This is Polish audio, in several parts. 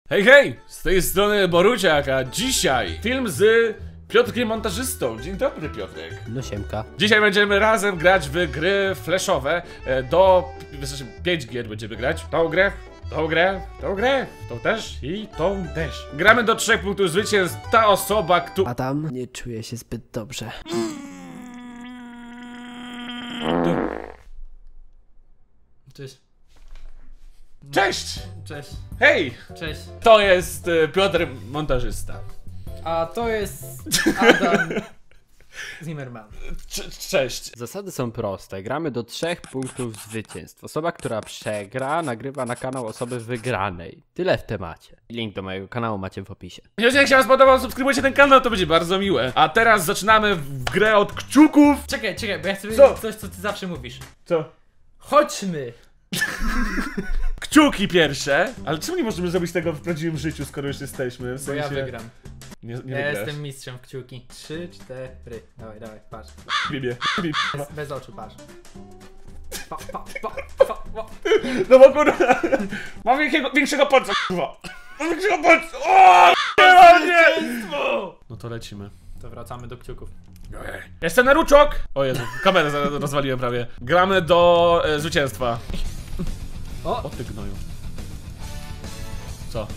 Hej, hej! Z tej strony Boruciak, a dzisiaj film z Piotrkiem Montażystą. Dzień dobry, Piotrek. No siemka. Dzisiaj będziemy razem grać w gry flashowe. Znaczy 5 gier będziemy grać. Tą grę, tą też i tą też. Gramy do 3 punktów zwycięstw. Ta osoba, która... Adam nie czuje się zbyt dobrze. Cześć. Cześć! Cześć. Hej! Cześć. To jest Piotr Montażysta. A to jest Adam Zimmerman. Cześć. Zasady są proste. Gramy do 3 punktów zwycięstw. Osoba, która przegra, nagrywa na kanał osoby wygranej. Tyle w temacie. Link do mojego kanału macie w opisie. Jeżeli się wam spodobał, subskrybujcie ten kanał, to będzie bardzo miłe. A teraz zaczynamy w grę od kciuków. Czekaj, bo ja chcę Co? powiedzieć coś, co ty zawsze mówisz. Co? Chodźmy! Kciuki pierwsze. Ale czemu nie możemy zrobić tego w prawdziwym życiu, skoro już jesteśmy? W Bo ja sensie... wygram. Nie Ja wygrasz. jestem mistrzem w kciuki. 3, 4. Dawaj, patrz. Bibie. Bez oczu, patrz. Pa. No bo kurwa. Mam większego palca, kurwa. Mam większego palca. O! Nie! No to lecimy. To wracamy do kciuków. Jestem Naruczok! O Jezu, kamerę rozwaliłem prawie. Gramy do zwycięstwa. O ty gnoju. Co?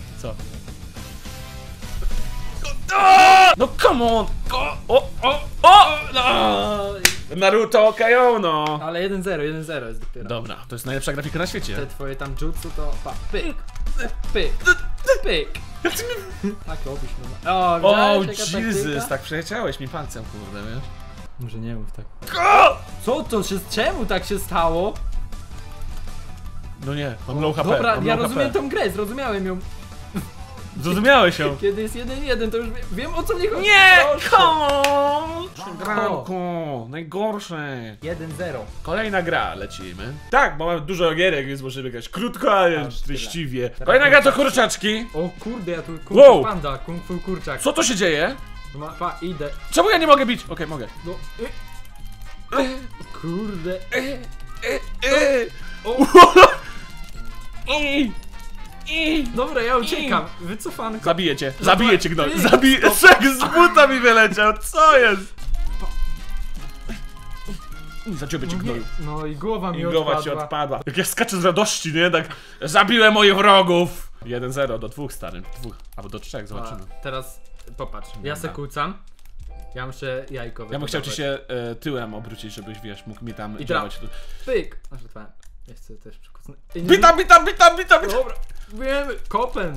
No come on! Naruto Kaiono! Ale 1-0 jest dopiero. Dobra, to jest najlepsza grafika na świecie. Te twoje tam jutsu to... Pa, pyk. Tak robisz, no. O, widziałeś, jaka Jesus, taktyka? tak przejechałeś mi palcem, kurde, wiesz? Może nie mów tak. Co to się... Czemu tak się stało? No nie, mam low HP. Dobra, mam ja low rozumiem HP. tą grę, zrozumiałem ją. Zrozumiałeś ją? Kiedy jest 1-1, to już wiem o co mnie chodzi. Nie, Proszę. come on! Granku, najgorsze. 1-0. Kolejna gra, lecimy. Tak, bo mamy dużo gierek, więc możemy grać krótko, ale Aż treściwie. tyle. Kolejna gra to kurczaczki. O kurde, ja tu kung fu Wow. panda, kung fu kurczak. Co to się dzieje? Pa, idę. Czemu ja nie mogę bić? Okej, mogę. No, kurde. Dobra, ja uciekam. Wycofanko. Zabiję cię, gnoj. Szek z buta mi wyleciał, co jest? Zaciąbię cię, gnoju. No i głowa mi I głowa odpadła. ci odpadła. Jak ja skaczę z radości, nie? Tak, zabiłem moich wrogów. 1-0 do 2, stary. 2, albo do 3, zobaczymy. A, teraz popatrz, ja se Dobra. kłucam. Ja muszę jajko Ja bym chciał ci wyhodować. się tyłem obrócić, żebyś, wiesz, mógł mi tam I działać. Pyk! Żartowałem. Ja chcę też przykucnąć. Bita! Dobra, wiemy, kopem.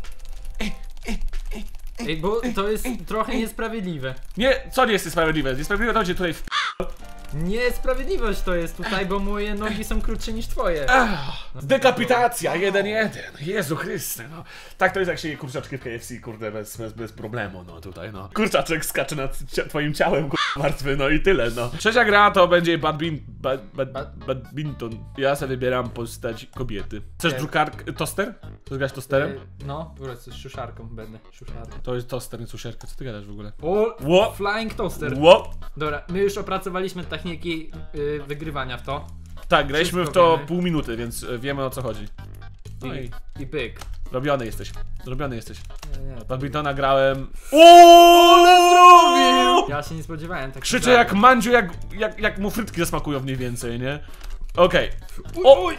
Ej, bo to jest trochę niesprawiedliwe. Nie, co nie jest niesprawiedliwe? Niesprawiedliwe to będzie tutaj w... Niesprawiedliwość to jest tutaj, bo moje nogi są krótsze niż twoje. Dekapitacja, 1-1. Jezu Chryste, no. Tak to jest, jak się je kurczaczki w KFC, kurde, bez problemu, no tutaj, no. Kurczaczek skacze nad twoim ciałem, martwy, no i tyle, no. Trzecia gra to będzie badminton. Ja sobie wybieram postać kobiety. Chcesz toster? Chcesz grać tosterem? No, wróć, z szuszarką będę. Szuszarką. To jest toster, nie suszerka, co ty gadasz w ogóle? O, flying toaster. Ło! Dobra, my już opracowaliśmy techniki wygrywania w to. Tak, graliśmy w Wszystko to wiemy. pół minuty, więc wiemy o co chodzi. No i I pyk. robiony jesteś. Nie, Badmintona grałem. Ale zrobił! ja się nie spodziewałem tak. Krzycze jak Mandziu, jak mu frytki zasmakują mniej więcej, nie? Okej. Oj!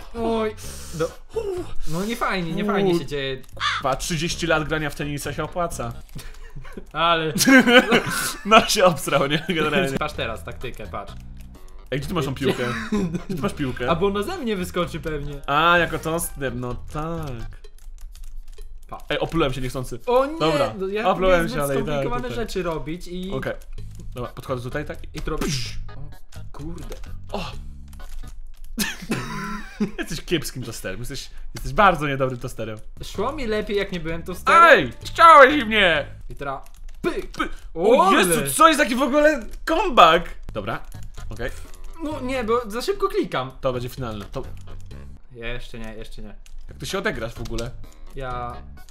No nie fajnie się dzieje. Pa, 30 lat grania w tenisa się opłaca. Ale. No się obsrał, nie? Generalnie. Patrz teraz taktykę, patrz. Ej, gdzie ty masz tą piłkę? Gdzie ty masz piłkę? A bo ona ze mnie wyskoczy pewnie. A, jako toster, no tak. Pa. Ej, oplułem się niechcący. O nie! Dobra, No ja oplułem lubię się, ale i tak, skomplikowane tutaj. rzeczy robić i... Okej. Dobra, podchodzę tutaj, tak? I to robisz. O, kurde. O! Jesteś kiepskim tosterem, jesteś bardzo niedobrym tosterem. Szło mi lepiej jak nie byłem to stary. Ej! Chciałeś mnie! I teraz... Pyk! O ale- Jezu, co jest taki w ogóle comeback? Dobra, okej. No nie, bo za szybko klikam. To będzie finalne. To... Jeszcze nie. Jak ty się odegrasz w ogóle? Ja...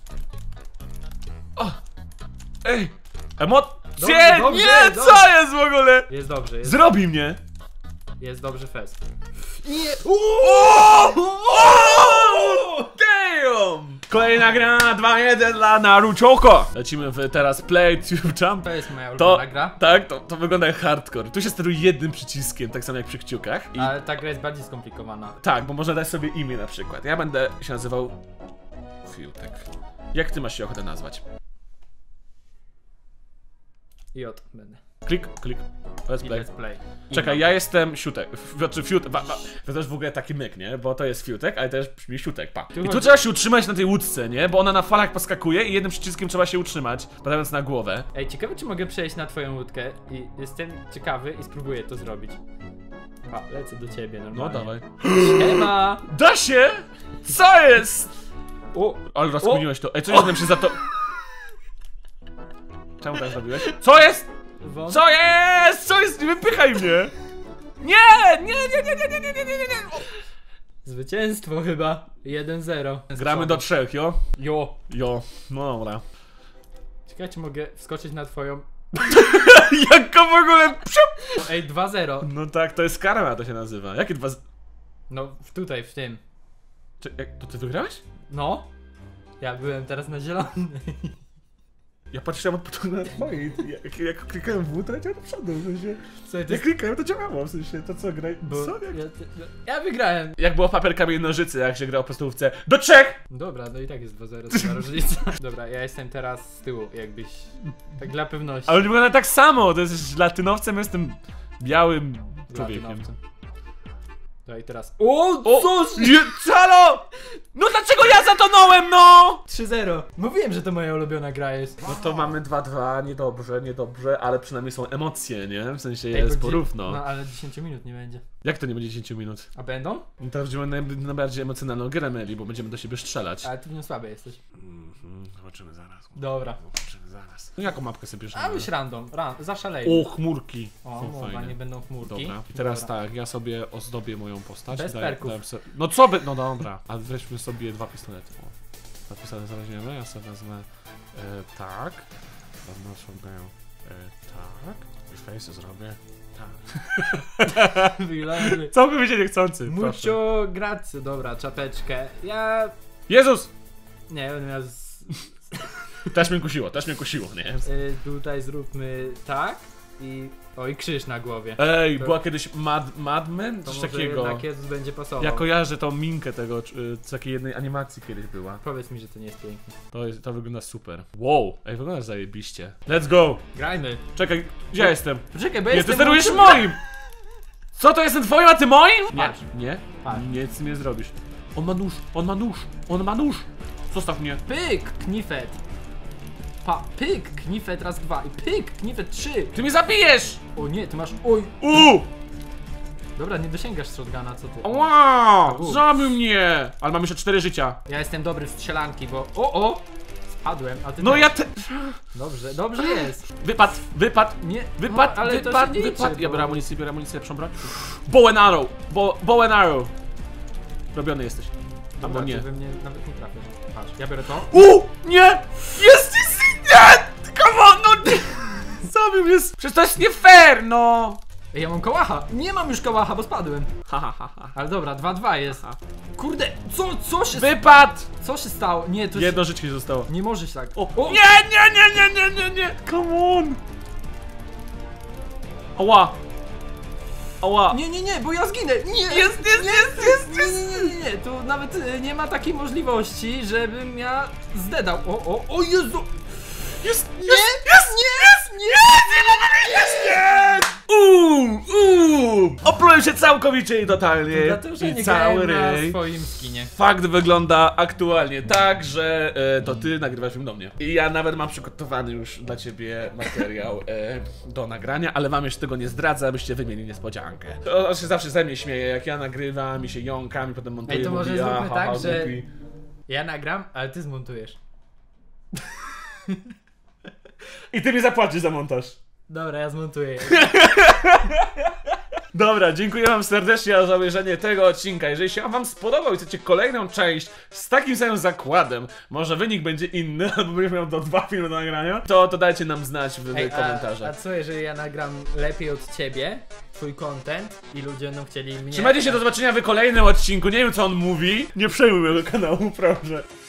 O! Ej! Emocje! Dobrze, Nie! dobrze. Co jest w ogóle? Jest dobrze, Zrobi mnie! jest dobrze fest. Nie! O! Damn! Kolejna gra, 2-1 dla Narucioko. Lecimy w teraz Play Tube Jump. To jest moja To, ulubiona gra. tak, to wygląda jak hardcore. Tu się steruje jednym przyciskiem, tak samo jak przy kciukach. I Ale ta gra jest bardziej skomplikowana. tak, bo można dać sobie imię na przykład. Ja będę się nazywał Fiutek. Jak ty masz się ochotę nazwać? J będę. Klik, klik. Let's I play. let's play. Czekaj, ja jestem Siutek. Znaczy Fiutek. To też w ogóle taki myk, nie? Bo to jest Fiutek, ale też brzmi Siutek, pa. I tu chodzi- trzeba się utrzymać na tej łódce, nie? Bo ona na falach poskakuje i jednym przyciskiem trzeba się utrzymać, badając na głowę. Ej, ciekawe czy mogę przejść na twoją łódkę i jestem ciekawy i spróbuję to zrobić. A, lecę do ciebie No normalnie. dawaj. Siema! Da się! Co jest? O, Ale rozkminiłeś to. Ej, co jest się za to... Czemu tak zrobiłeś? Co jest? wąt. Co jest? Co jest? Nie wypychaj mnie! Nie! Nie, nie, nie, nie, nie, nie, nie, nie, nie. Zwycięstwo chyba. 1-0. Gramy do 3, jo? Jo. Jo, no dobra. Ciekawe czy mogę wskoczyć na twoją... Jak go w ogóle... Ej, 2-0. No tak, to jest karma, to się nazywa. Jakie dwa... No, tutaj, w tym. To ty wygrałeś? No. Ja byłem teraz na zielonej. Ja patrzyłem od początku na twojej. Jak klikałem w to leciał do przodu, w sensie... Co, to Jak klikałem, to działało, w sensie, to co, graj... Bo Co? Jak... ja wygrałem. Jak było papier, kamień, nożyce, jak się grał po stówce. Do 3! Dobra, no i tak jest 2-0, to ma różnica. Dobra, ja jestem teraz z tyłu, jakbyś... Tak dla pewności. Ale wygląda tak samo, to jest latynowcem, jestem białym człowiekiem. Latynowcem. Dobra, i teraz... O, coś! Nie, Calo! No dlaczego ja zatonąłem, no? 3-0. Mówiłem, że to moja ulubiona gra jest. No to mamy 2-2, niedobrze, niedobrze, ale przynajmniej są emocje, nie? W sensie Ej, jest bo porówno. No ale 10 minut nie będzie. Jak to nie będzie 10 minut? A będą? No to będziemy najbardziej emocjonalną grę mieli, bo będziemy do siebie strzelać. Ale ty w nią słaby jesteś. Zobaczymy zaraz. Dobra. Zobaczymy zaraz. No jaką mapkę sobie bierzemy? A byś random, zaszalej. O, chmurki. O, Są mowa, fajne. nie będą chmurki. Dobra, i teraz Dobra. tak, ja sobie ozdobię moją postać. Bez perków. No co by, no dobra, a weźmy sobie 2 pistolety. O, 2 pistolety weźmiemy, ja sobie wezmę tak. Wezmę sobie tak. I face zrobię tak. Wygląda. Całkowicie niechcący, proszę. Mucho grazie, dobra, czapeczkę. Ja... Jezus! Nie, będę miał Też mnie kusiło, nie? tutaj zróbmy tak i... O, i krzyż na głowie. Ej, była kiedyś Mad Men? To Coś może takiego. jednak Jezus będzie pasował. Ja kojarzę tą minkę tego, z takiej jednej animacji kiedyś była. Powiedz mi, że to nie jest piękne. To wygląda super. Wow, ej, wygląda zajebiście. Let's go! Grajmy. Czekaj, gdzie ja jestem? Poczekaj, bo Nie, ty jestem... sterujesz moim! Co, to jestem twoim, a ty moim? Nie, Patrz. nie, Patrz. nic nie zrobisz. On ma nóż, on ma nóż, on ma nóż! Zostaw mnie. Pyk, knifet. Pyk, knifet raz 2 i pyk, knifet 3. Ty mnie zabijesz! O nie, ty masz... Oj. Dobra, nie dosięgasz shotguna, co ty? Wow, zabił mnie! Ale mam jeszcze 4 życia. Ja jestem dobry w strzelanki, bo... O! Spadłem, a ty No też. ja te... Dobrze, dobrze jest. Wypad! Nie, Wypad, no, ale to wypad, się nie wypad. liczy, Ja bo- biorę amunicję, lepszą broń. Bow and arrow! Bow and arrow! Robiony jesteś. Albo Dobra, nie. ty we mnie nawet nie trafisz. Patrz, ja biorę to. Nie! Jest! Nie! Come on, no nie! Zabił mnie! Przecież to jest nie fair, no! Ej, ja mam kołacha. Nie mam już kołacha, bo spadłem. Ha, ha, ha, ha. Ale dobra, 2-2 jest. Kurde, Wypad! co się stało? Nie, to Jedno życie zostało. nie możesz tak. O! Nie! Come on! Ała! Ała! Nie, bo ja zginę. Nie, Jest! nie, tu nawet nie ma takiej możliwości, żebym ja zdedał. O Jezu! Jest! Oplułem się całkowicie i totalnie. Dlatego, że I nie cały grałem na ryj. swoim skinie. Fakt wygląda aktualnie tak, że to ty nagrywasz film do mnie. I ja nawet mam przygotowany już dla ciebie materiał do nagrania, ale wam jeszcze tego nie zdradzę, abyście wy mieli niespodziankę. On się zawsze ze mnie śmieje, jak ja nagrywam i się jąkam i potem montuję. Ej, to może mówi, zróbmy tak, ha, że- głupi. Ja nagram, ale ty zmontujesz. I ty mi zapłacisz za montaż. Dobra, ja zmontuję. Dobra, dziękuję wam serdecznie za obejrzenie tego odcinka. Jeżeli się on wam spodobał i chcecie kolejną część z takim samym zakładem, może wynik będzie inny, albo będziesz miał do 2 filmy do nagrania, to dajcie nam znać w Ej, komentarzach. a co jeżeli ja nagram lepiej od ciebie, twój content i ludzie będą chcieli mnie... Trzymajcie się, do zobaczenia w kolejnym odcinku. Nie wiem co on mówi. Nie przejmuj mojego kanału, proszę.